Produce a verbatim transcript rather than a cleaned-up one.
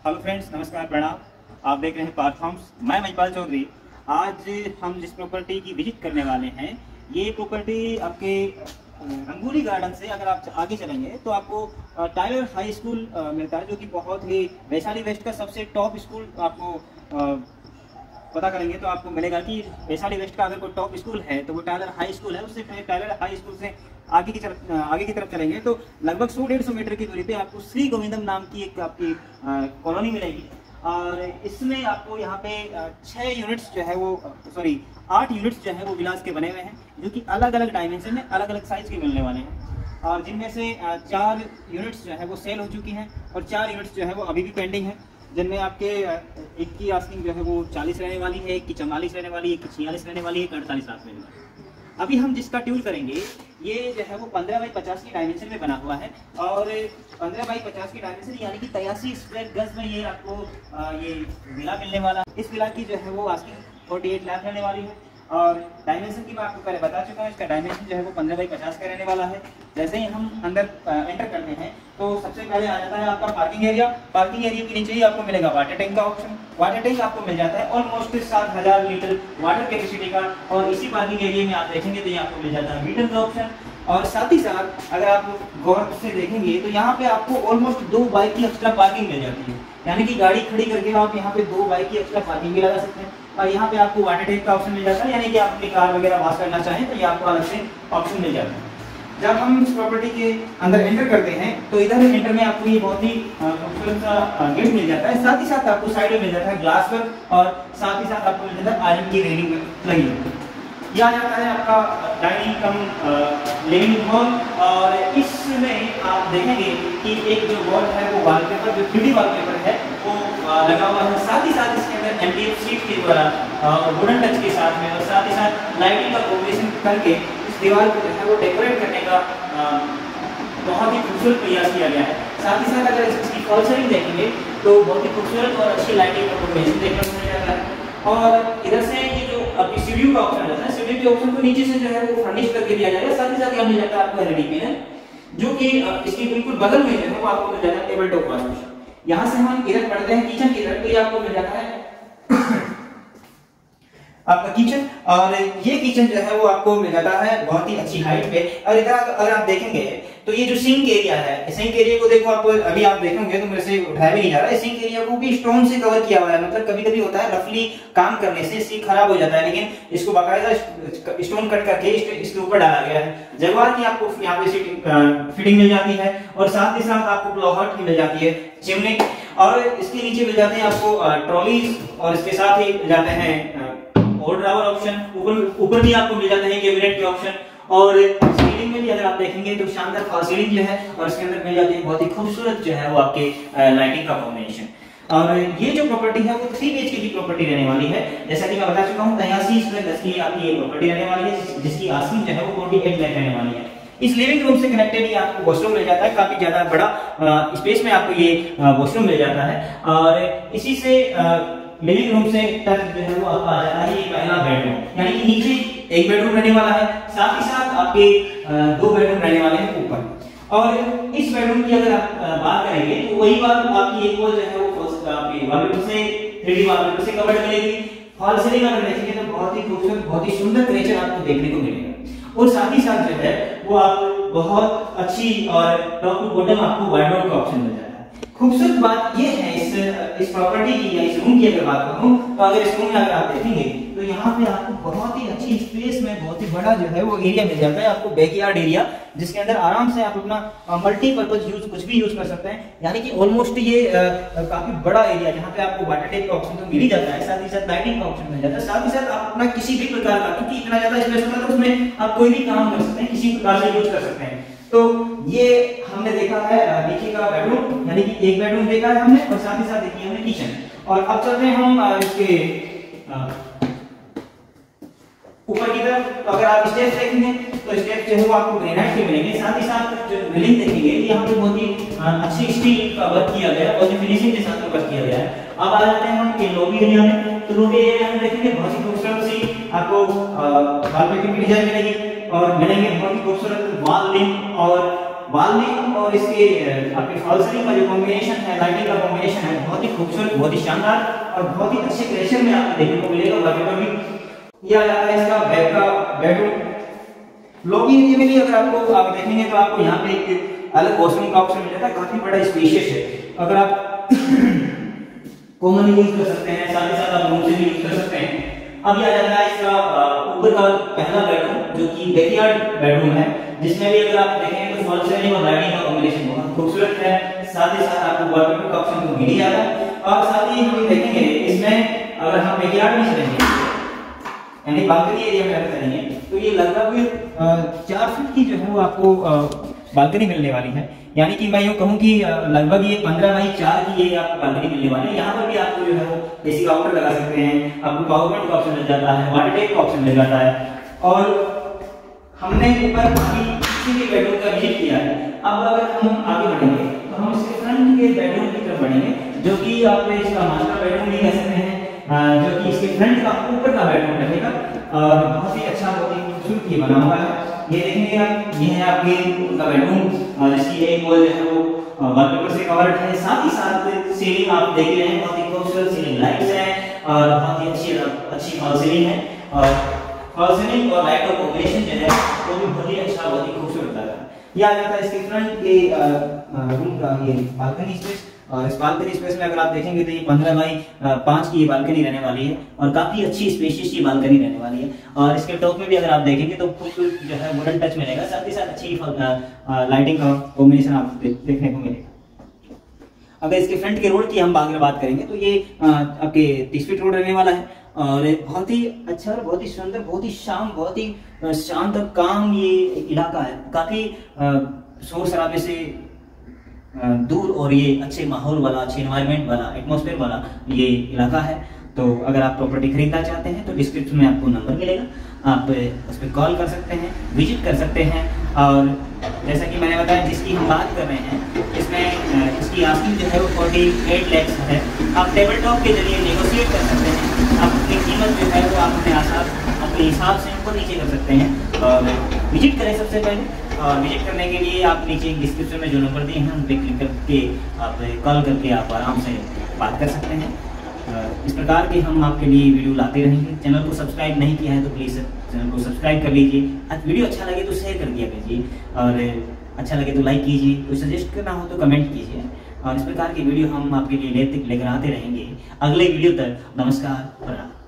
Hello friends, नमस्कार, प्रणाम। आप देख रहे हैं पार्थ होम्स। मैं महिपाल चौधरी। आज हम जिस प्रॉपर्टी की विजिट करने वाले हैं, ये प्रॉपर्टी आपके रंगोली गार्डन से अगर आप आगे चलेंगे तो आपको टाइलर हाई स्कूल मिलता है, जो कि बहुत ही वैशाली वेस्ट का सबसे टॉप स्कूल आपको पता करेंगे तो आपको मिलेगा कि वैशाली वेस्ट का अगर कोई टॉप स्कूल है तो वो टाइलर हाई स्कूल है। उससे टाइलर हाई स्कूल से आगे की तरफ आगे की तरफ चलेंगे तो लगभग सौ डेढ़ सौ मीटर की दूरी पे आपको श्री गोविंदम नाम की एक आपकी कॉलोनी मिलेगी। और इसमें आपको यहाँ पे छः यूनिट्स जो है वो सॉरी आठ यूनिट्स जो है वो विलास के बने हुए हैं, जो कि अलग अलग डायमेंशन में अलग अलग साइज के मिलने वाले हैं। और जिनमें से चार यूनिट्स जो है वो सेल हो चुकी हैं और चार यूनिट्स जो है वो अभी भी पेंडिंग है, जिनमें आपके एक की आस्किंग जो है वो चालीस रहने वाली है, एक की चौवालीस रहने वाली है, एक की छियालीस रहने वाली है, एक अड़तालीस लाख रहने वाली है। अभी हम जिसका ट्यूल करेंगे ये जो है वो पंद्रह बाई पचास की डायमेंशन में बना हुआ है और पंद्रह बाई पचास की डायमेंशन यानी कि तिरासी स्क्वायर गज में ये आपको आ, ये विला मिलने वाला। इस विला की जो है वो आस्किंग अड़तालीस लाख रहने वाली है और डायमेंशन की मैं आपको पहले बता चुका हूँ। इसका डायमेंशन जो है वो पंद्रह बाई पचास का रहने वाला है। जैसे ही हम अंदर एंटर करते हैं तो सबसे पहले आ जाता है आपका पार्किंग एरिया। पार्किंग एरिया के नीचे ही आपको मिलेगा वाटर टैंक का ऑप्शन। वाटर टैंक आपको मिल जाता है ऑलमोस्ट सात हजार लीटर वाटर कैपेसिटी का, और इसी पार्किंग एरिया में आप देखेंगे तो ये आपको मिल जाता है मीटर का ऑप्शन। और साथ ही साथ अगर आप गौर से देखेंगे तो यहाँ पे आपको ऑलमोस्ट दो बाइक की एक्स्ट्रा पार्किंग मिल जाती है, यानी कि गाड़ी खड़ी करके आप यहाँ पे दो बाइक की एक्स्ट्रा पार्किंग भी लगा सकते हैं। और यहाँ पे आपको वाटर टैंक का ऑप्शन मिल जाता है, यानी कि आप अपनी कार वगैरह वॉश करना चाहें तो ये आपको अलग से ऑप्शन मिल जाता है। जब हम इस प्रॉपर्टी के अंदर एंटर करते हैं तो इधर एंटर में आपको ये बहुत ही खूबसूरत सा गेट मिल जाता है। साथ ही साथ आपको साइड में मिल जाता है ग्लास वर्क और साथ ही साथ आपको मिल जाता है आयरन की रेलिंग लगी है। यह आ जाता है आपका डाइनिंग कम लिविंग हॉल। और इसमें आप देखेंगे कि एक जो वॉल है वो वॉलपेपर जो थ्री डी वॉलपेपर है वो लगा हुआ है। साथ ही साथ इसके अंदर एमडीएफ शीट के द्वारा वुडन टच के साथ में और साथ ही साथ लाइटिंग का कॉम्बिनेशन करके इस दीवार को जो है वो डेकोरेट करने का बहुत ही खूबसूरत प्रयास किया गया है। साथ ही साथ अगर इसकी फॉल सीलिंग देखेंगे तो बहुत ही खूबसूरत और अच्छी लाइटिंग का कॉम्बिनेशन देखने को मिल जाता है। और इधर से ये जो आपकी सीढ़ी का ऑप्शन रहता है, सीढ़ी के ऑप्शन को नीचे से जो है वो फर्निश करके दिया जाएगा। साथ ही साथ यहाँ मिल जाता है आपको एलईडी पैनल, जो कि इसके बिल्कुल बगल में जो है वो आपको मिल जाता है टेबल टॉप वॉश। यहाँ से हम इधर बढ़ते हैं किचन की तरफ तो ये आपको मिल जाता है आपका किचन। और ये किचन जो है वो आपको मिल जाता है बहुत ही अच्छी हाइट पे। और इधर अगर आप देखेंगे तो ये जो सिंक एरिया है, सिंक एरिया को देखो आप, अभी आप देखेंगे तो मेरे से उठाया भी नहीं जा रहा है। सिंक एरिया को भी स्टोन से कवर किया हुआ है। मतलब कभी कभी होता है रफली काम करने से सिंक खराब हो जाता है, लेकिन इसको बाकायदा स्टोन कट करके इसके ऊपर डाला गया है। जगवार की आपको यहाँ पे फिटिंग मिल जाती है और साथ ही साथ आपको ब्लोहट की मिल जाती है चिमनी। और इसके नीचे मिल जाते हैं आपको ट्रॉली और इसके साथ ही मिल जाते हैं और ड्रावर ऑप्शन। ऊपर ऊपर भी आपको मिल जाते हैं कैबिनेट के ऑप्शन। और सीलिंग में भी अगर आप देखेंगे तो शानदार फॉल सीलिंग जो है और इसके अंदर मिल जाती है बहुत ही खूबसूरत जो है वो आपके लाइटिंग का कॉम्बिनेशन। और ये जो प्रॉपर्टी है वो थ्री बीएचके की प्रॉपर्टी रहने वाली है। जैसा कि मैं बता चुका हूँ तिरासी स्क्वायर गज की आपकी ये प्रॉपर्टी रहने वाली है, जिसकी आस्किंग जो है वो अड़तालीस लाख रहने वाली है। इस लिविंग रूम से कनेक्टेड ही आपको वॉशरूम मिल जाता है। काफी ज्यादा बड़ा स्पेस में आपको ये वॉशरूम मिल जाता है। और इसी से लिविंग रूम से टच जो है वो आपका आ जाता है ये पहला बेडरूम, यानी कि नीचे एक बेडरूम रहने वाला है, साथ ही साथ आपके दो बेडरूम रहने वाले हैं ऊपर। और इस बेडरूम की अगर आप बात करेंगे तो वही बात आपकी एक वॉल जो है वो आपके वॉलपेपर से थ्री डी वॉलपेपर से कवर्ड मिलेगी। फॉल सीलिंग अगर देखेंगे तो बहुत ही खूबसूरत बहुत ही सुंदर क्रिएचर आपको देखने को मिलेगा। और साथ ही साथ जो है वो आप बहुत अच्छी और टॉप टू बॉटम आपको वार्डरोब का ऑप्शन मिल जाता है। खूबसूरत बात ये है इस इस प्रॉपर्टी की या इस रूम की अगर बात करूं तो अगर इस रूम में अगर आप देखेंगे तो यहाँ पे आपको बहुत ही अच्छी स्पेस में बहुत ही बड़ा जो है वो एरिया मिल जाता है आपको, बैकयार्ड एरिया, जिसके अंदर आराम से आप अपना मल्टीपर्पज यूज कुछ भी यूज कर सकते हैं। यानी कि ऑलमोस्ट ये आ, काफी बड़ा एरिया जहाँ पे आपको वाटर टैंक का ऑप्शन तो मिल ही जाता है, साथ ही साथ लाइटिंग का ऑप्शन मिल जाता है। साथ ही साथ आप अपना किसी भी प्रकार का, क्योंकि इतना ज्यादा स्पेस होता है तो उसमें आप कोई भी काम कर सकते हैं, किसी प्रकार से यूज कर सकते हैं। तो ये हमने देखा है नीचे का बेडरूम, यानी कि एक बेडरूम देखा है हमने और साथ ही साथ देखी हमने किचन। और अब चलते हैं हम इसके ऊपर की तरफ। तो अगर आप स्टेप्स देखेंगे तो स्टेप्स जो है वो आपको ग्रेनाइट के मिलेंगे। साथ ही साथ जो बिल्डिंग देखेंगे यहाँ पे बहुत ही अच्छी स्टील का वर्क किया गया है और जो फिनिशिंग के साथ वर्क किया गया है। अब आ जाते हैं हम लॉबी एरिया में। तो लॉबी एरिया में देखेंगे बहुत ही खूबसूरत सी आपको वॉलपेपर की डिजाइन मिलेगी और मिलेंगे बहुत ही खूबसूरत वॉल लिंक और वालनेट और इसके आपके फॉल्सरी का जो कॉम्बिनेशन है, लाइटिंग का कॉम्बिनेशन है, बहुत ही खूबसूरत, बहुत ही शानदार और बहुत ही अच्छे प्रेशर में आपको देखने को मिलेगा। वॉलपेपर भी यह आता है इसका बैक का बेडरूम। लॉबी एरिया में भी अगर आपको आप देखेंगे तो आपको यहाँ पे एक अलग वॉशरूम का ऑप्शन मिल जाता है, काफी बड़ा स्पेशियस है। अगर आप कॉमन यूज कर सकते हैं, साथ ही साथ आप रूम से भी यूज कर सकते हैं। अब यह आ जाता है इसका ऊपर का पहला बेडरूम जो कि बैकयार्ड बेडरूम है, जिसमें भी अगर आप देखेंगे तो फॉल सीलिंग और लाइटिंग का कॉम्बिनेशन बहुत खूबसूरत है। साथ ही साथ आपको वॉलपेपर का ऑप्शन तो मिल ही जाता है। और साथ ही हम देखेंगे इसमें अगर हम बैकयार्ड में चलेंगे यानी बालकनी एरिया में अगर करेंगे तो ये लगभग चार फीट की जो है वो आपको बालकनी मिलने वाली है। यानी कि मैं यूं कहूं कि लगभग ये पंद्रह बाई चार की ये आपको बालकनी मिलने वाली है। यहाँ पर भी आपको जो है वो एसी काउंटर लगा सकते हैं, आपको पावर पॉइंट का ऑप्शन मिल जाता है, वाटर टैंक का ऑप्शन मिल जाता है। और हमने ऊपर अभी किसी भी बेडरूम का विजिट किया है। अब अगर हम आगे बढ़ेंगे तो हम इसके फ्रंट के बेडरूम की तरफ बढ़ेंगे, जो कि आप इसका मास्टर बेडरूम भी कह सकते हैं, जो कि इसके फ्रंट का ऊपर का बेडरूम रहेगा और बहुत ही अच्छा, बहुत ही खूबसूरत ये बना हुआ है। ये देखेंगे आप, ये है आपके का बेडरूम, जिसकी एक वॉल जो है वो वॉलपेपर से कवर्ड है। साथ ही साथ सीलिंग आप देख रहे हैं, बहुत ही खूबसूरत सीलिंग लाइट्स हैं और बहुत ही अच्छी अच्छी फॉल सीलिंग है। और फॉल सीलिंग और लाइट का कॉम्बिनेशन जो है वो भी बहुत ही अच्छा, बहुत ही खूबसूरत लग रहा है। ये आ जाता है इसके फ्रंट के रूम का ये बालकनी स्पेस। और इस बालकनी स्पेस में अगर आप देखेंगे तो ये पंद्रह बाई पाँच की ये बालकनी रहने वाली है और काफी अच्छी स्पेशियस ये बालकनी रहने वाली है। और इसके टॉप में भी अगर आप देखेंगे तो फुल जो है वुडन टच मिलेगा, साथ ही साथ अच्छी लाइटिंग का कॉम्बिनेशन आपको देखने को मिलेगा। अगर इसके फ्रंट के रोड की हम आगे बात करेंगे तो ये आपके तीस फीट रोड रहने वाला है और बहुत ही अच्छा और बहुत ही सुंदर, बहुत ही शांत, बहुत ही शांत और काम ये इलाका है। काफी शोर शराबे से दूर और ये अच्छे माहौल वाला, अच्छे एनवायरनमेंट वाला, एटमॉस्फेयर वाला ये इलाका है। तो अगर आप प्रॉपर्टी खरीदना चाहते हैं तो डिस्क्रिप्शन में आपको नंबर मिलेगा, आप उस पर कॉल कर सकते हैं, विजिट कर सकते हैं। और जैसा कि मैंने बताया जिसकी हम बात कर रहे हैं, इसमें इसकी आस्किंग जो है वो अड़तालीस लाख है। आप टेबल टॉक के जरिए नेगोशिएट कर सकते हैं, आप अपनी कीमत जो है वो आप अपने आसार अपने हिसाब से ऊपर नीचे कर सकते हैं। और विजिट करें सबसे पहले, और विजिट करने के लिए आप नीचे डिस्क्रिप्शन में जो नंबर दिए हैं उन पर क्लिक करके आप कॉल करके आप आराम से बात कर सकते हैं। इस प्रकार के हम आपके लिए वीडियो लाते रहेंगे। चैनल को सब्सक्राइब नहीं किया है तो प्लीज़ चैनल को सब्सक्राइब कर लीजिए। वीडियो अच्छा लगे तो शेयर कर दिया कीजिए और अच्छा लगे तो लाइक कीजिए। कोई सजेस्ट करना हो तो कमेंट कीजिए। और इस प्रकार की वीडियो हम आपके लिए लेते लेकर आते रहेंगे। अगले वीडियो तक नमस्कार, प्रणाम।